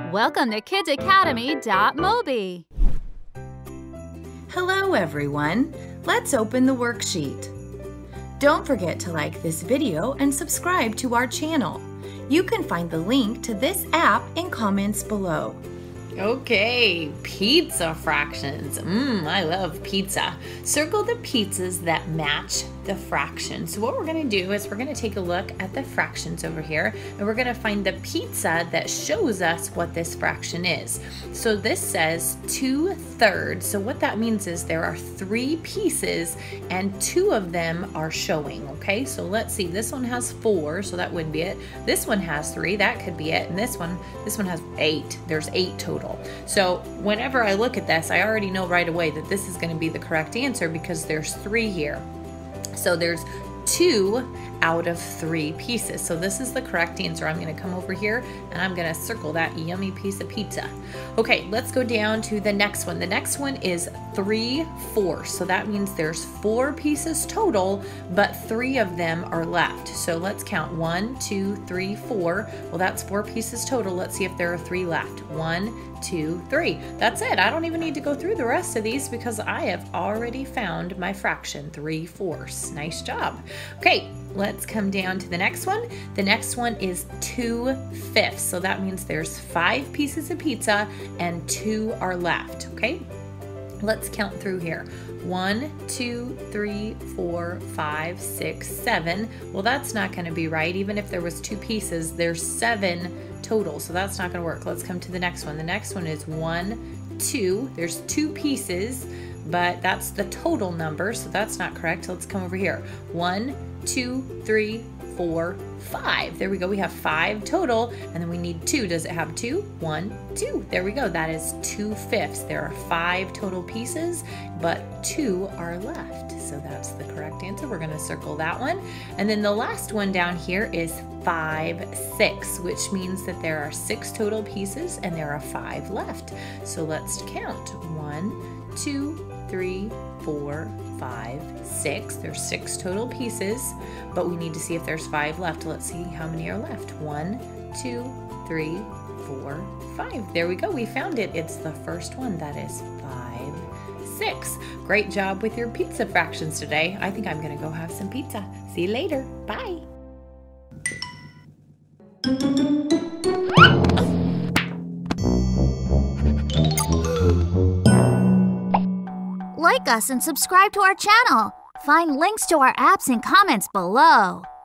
Welcome to kidsacademy.mobi. Hello everyone, let's open the worksheet. Don't forget to like this video and subscribe to our channel. You can find the link to this app in comments below. Okay, pizza fractions. I love pizza. Circle the pizzas that match the fraction. So what we're going to do is we're going to take a look at the fractions over here, and we're going to find the pizza that shows us what this fraction is. So this says 2/3. So what that means is there are 3 pieces and 2 of them are showing. Okay, so let's see. This one has 4, so that would be it. This one has 3, that could be it. And this one has 8. There's 8 total. So whenever I look at this, I already know right away that this is going to be the correct answer because there's 3 here. So there's 2 out of 3 pieces. So this is the correct answer. I'm going to come over here and I'm going to circle that yummy piece of pizza. Okay, let's go down to the next one. The next one is 3/4. So that means there's 4 pieces total, but 3 of them are left. So let's count 1, 2, 3, 4. Well, that's 4 pieces total. Let's see if there are 3 left. 1, 2, 3. That's it. I don't even need to go through the rest of these because I have already found my fraction, 3/4. Nice job. Okay, let's come down to the next one. The next one is 2/5. So that means there's 5 pieces of pizza and 2 are left. Okay, let's count through here. 1, 2, 3, 4, 5, 6, 7. Well, that's not going to be right. Even if there was 2 pieces, there's 7 total, so that's not going to work. Let's come to the next one. The next one is 1, 2. There's 2 pieces, but that's the total number, so that's not correct. Let's come over here. 1, 2, 3, 4, 5. There we go. We have 5 total, and then we need 2. Does it have 2? 1, 2. There we go. That is 2/5. There are 5 total pieces, but 2 are left. So that's the correct answer. We're going to circle that one. And then the last one down here is 5/6, which means that there are 6 total pieces and there are 5 left. So let's count. 1, 2, 3, 4, 5, 6. There's 6 total pieces, but we need to see if there's 5 left. Let's see how many are left. 1, 2, 3, 4, 5. There we go. We found it. It's the first one. That is 5/6. Great job with your pizza fractions today. I think I'm going to go have some pizza. See you later. Bye. Like us and subscribe to our channel. Find links to our apps in comments below.